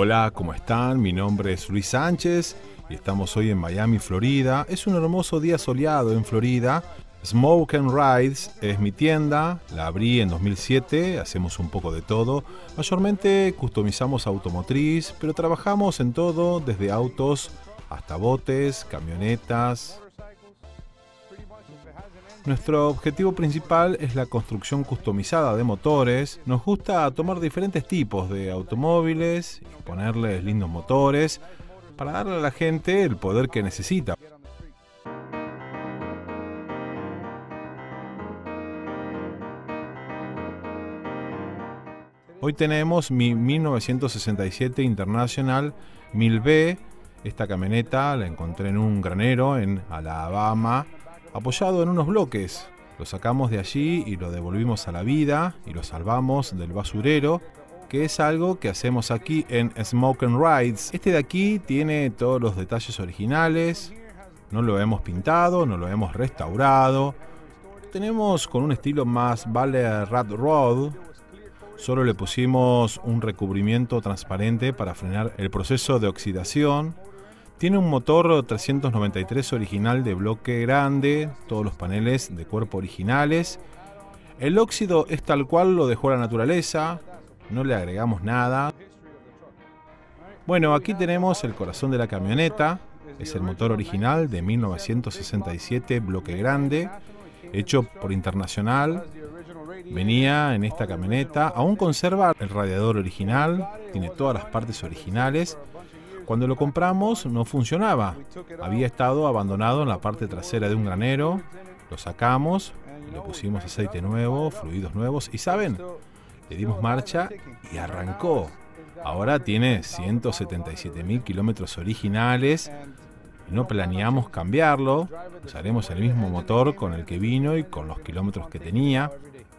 Hola, ¿cómo están? Mi nombre es Luis Sánchez y estamos hoy en Miami, Florida. Es un hermoso día soleado en Florida. Smoke and Rides es mi tienda, la abrí en 2007, hacemos un poco de todo. Mayormente customizamos automotriz, pero trabajamos en todo, desde autos hasta botes, camionetas. Nuestro objetivo principal es la construcción customizada de motores. Nos gusta tomar diferentes tipos de automóviles y ponerles lindos motores para darle a la gente el poder que necesita. Hoy tenemos mi 1967 International 1000B. Esta camioneta la encontré en un granero en Alabama, apoyado en unos bloques. Lo sacamos de allí y lo devolvimos a la vida y lo salvamos del basurero, que es algo que hacemos aquí en Smoke and Rides. Este de aquí tiene todos los detalles originales, no lo hemos pintado, no lo hemos restaurado. Tenemos con un estilo más Valley Rat Road. Solo le pusimos un recubrimiento transparente para frenar el proceso de oxidación. Tiene un motor 393 original de bloque grande, todos los paneles de cuerpo originales. El óxido es tal cual lo dejó la naturaleza, no le agregamos nada. Bueno, aquí tenemos el corazón de la camioneta, es el motor original de 1967, bloque grande, hecho por Internacional. Venía en esta camioneta, aún conserva el radiador original, tiene todas las partes originales. Cuando lo compramos no funcionaba, había estado abandonado en la parte trasera de un granero, lo sacamos, le pusimos aceite nuevo, fluidos nuevos y ¿saben? Le dimos marcha y arrancó. Ahora tiene 177.000 kilómetros originales y no planeamos cambiarlo, usaremos el mismo motor con el que vino y con los kilómetros que tenía.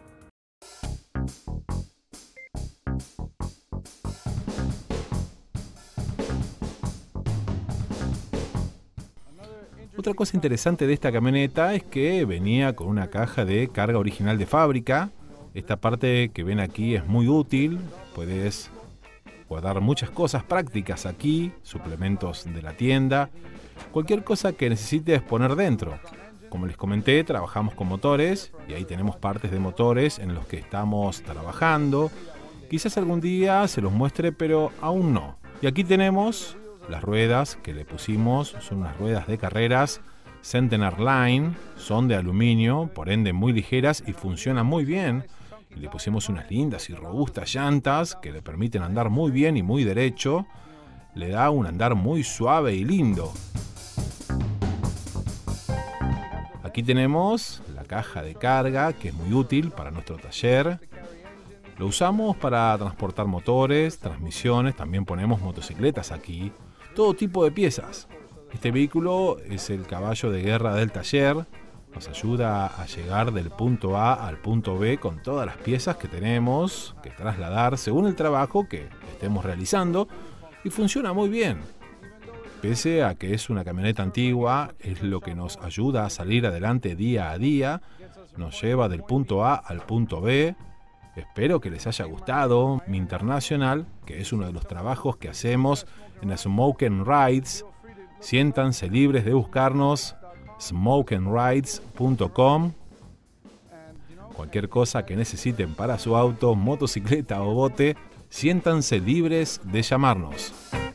Otra cosa interesante de esta camioneta es que venía con una caja de carga original de fábrica. Esta parte que ven aquí es muy útil, puedes guardar muchas cosas prácticas aquí, suplementos de la tienda, cualquier cosa que necesites poner dentro. Como les comenté, trabajamos con motores y ahí tenemos partes de motores en los que estamos trabajando. Quizás algún día se los muestre, pero aún no. Y aquí tenemos las ruedas que le pusimos, son unas ruedas de carreras Centenar Line, son de aluminio, por ende muy ligeras y funcionan muy bien. Y le pusimos unas lindas y robustas llantas que le permiten andar muy bien y muy derecho. Le da un andar muy suave y lindo. Aquí tenemos la caja de carga, que es muy útil para nuestro taller. Lo usamos para transportar motores, transmisiones, también ponemos motocicletas aquí. Todo tipo de piezas. Este vehículo es el caballo de guerra del taller. Nos ayuda a llegar del punto A al punto B con todas las piezas que tenemos que trasladar según el trabajo que estemos realizando y funciona muy bien. Pese a que es una camioneta antigua, es lo que nos ayuda a salir adelante día a día. Nos lleva del punto A al punto B. Espero que les haya gustado mi Internacional, que es uno de los trabajos que hacemos en Smoke and Rides. Siéntanse libres de buscarnos, smokeandrides.com. Cualquier cosa que necesiten para su auto, motocicleta o bote, siéntanse libres de llamarnos.